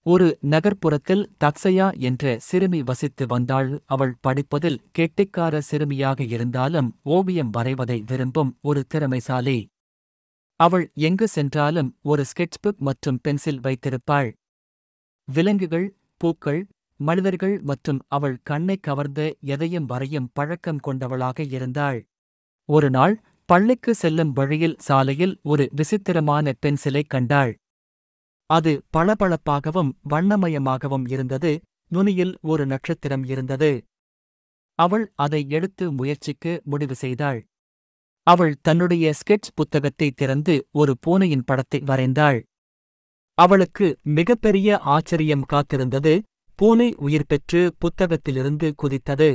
ஒரு நகர்ப்புறத்தில் தக்சயா என்ற சிறுமி வசித்து வந்தாள். அவள் படிப்பதில் கெட்டிக்கார சிறுமியாக இருந்தாலும் ஓவியம் வரைவதை விரும்பும் ஒரு திறமைசாலி. அவள் எங்கு சென்றாலும் ஒரு ஸ்கெட்ச்புக் மற்றும் பென்சில் வைத்திருப்பாள். விலங்குகள், பூக்கள், மனிதர்கள் மற்றும் அவள் கண்ணைக் கவர்ந்த எதையும் வரையும் பழக்கம் கொண்டவளாக இருந்தாள். ஒரு நாள் பள்ளிக்கு செல்லும் வழியில் சாலையில் ஒரு விசித்திரமான பென்சிலைக் கண்டாள். அது பளபளப்பாகவும் வண்ணமயமாகவும் இருந்தது. நுனியில் ஒரு நட்சத்திரம் இருந்தது. அவள் அதை எடுத்து முயற்சிக்க முடிவு செய்தாள். அவள் தன்னுடைய ஸ்கெட்ச் புத்தகத்தை திறந்து ஒரு பூனையின் படத்தை வரைந்தாள். அவளுக்கு மிகப்பெரிய ஆச்சரியம் காத்திருந்தது. பூனை உயிர் பெற்று புத்தகத்திலிருந்து குதித்தது.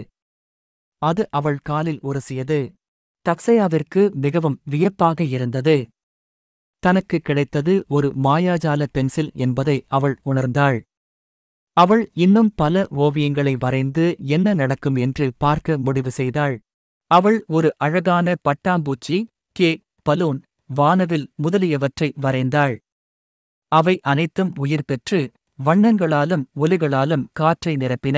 அது அவள் காலில் உரசியது. தக்சயாவிற்கு மிகவும் வியப்பாக இருந்தது. தனக்கு கிடைத்தது ஒரு மாயாஜால பென்சில் என்பதை அவள் உணர்ந்தாள். அவள் இன்னும் பல ஓவியங்களை வரைந்து என்ன நடக்கும் என்று பார்க்க முடிவு செய்தாள். அவள் ஒரு அழகான பட்டாம்பூச்சி, பலூன், வானவில் முதலியவற்றை வரைந்தாள். அவை அனைத்தும் உயிர் பெற்று வண்ணங்களாலும் ஒலிகளாலும் காற்றை நிரப்பின.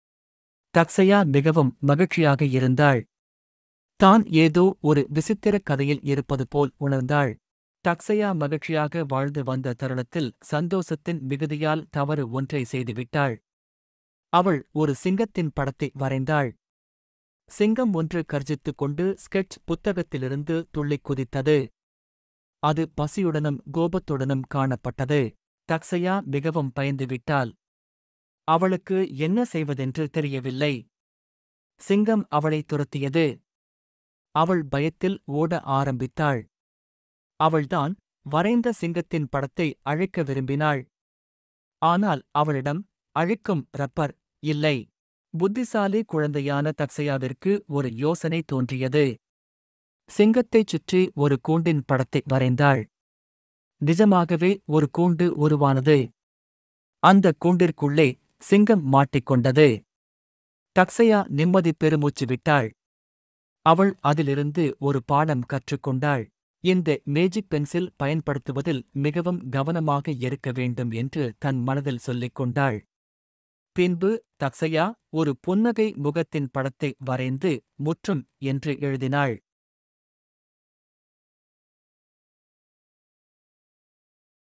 தக்சயா மிகவும் மகிழ்ச்சியாக இருந்தாள். தான் ஏதோ ஒரு விசித்திர கதையில் இருப்பது போல் உணர்ந்தாள். தக்சயா மகிழ்ச்சியாக வாழ்ந்து வந்த தருணத்தில் சந்தோஷத்தின் மிகுதியால் தவறு ஒன்றை செய்துவிட்டாள். அவள் ஒரு சிங்கத்தின் படத்தை வரைந்தாள். சிங்கம் ஒன்று கர்ஜித்துக் கொண்டு ஸ்கெட்ச் புத்தகத்திலிருந்து துள்ளிக் குதித்தது. அது பசியுடனும் கோபத்துடனும் காணப்பட்டது. தக்சயா மிகவும் பயந்துவிட்டாள். அவளுக்கு என்ன செய்வதென்று தெரியவில்லை. சிங்கம் அவளை துரத்தியது. அவள் பயத்தில் ஓட ஆரம்பித்தாள். அவள்தான் வரைந்த சிங்கத்தின் படத்தை அழிக்க விரும்பினாள். ஆனால் அவளிடம் அழிக்கும் ரப்பர் இல்லை. புத்திசாலி குழந்தையான தக்சயாவிற்கு ஒரு யோசனை தோன்றியது. சிங்கத்தைச் சுற்றி ஒரு கூண்டின் படத்தை வரைந்தாள். நிஜமாகவே ஒரு கூண்டு உருவானது. அந்த கூண்டிற்குள்ளே சிங்கம் மாட்டிக்கொண்டது. தக்சயா நிம்மதி பெருமூச்சு விட்டாள். அவள் அதிலிருந்து ஒரு பாடம் கற்றுக்கொண்டாள். இந்த மேஜிக் பென்சில் பயன்படுத்துவதில் மிகவும் கவனமாக இருக்க வேண்டும் என்று தன் மனதில் சொல்லிக் கொண்டாள். பின்பு தக்சயா ஒரு புன்னகை முகத்தின் படத்தை வரைந்து முற்றும் என்று எழுதினாள்.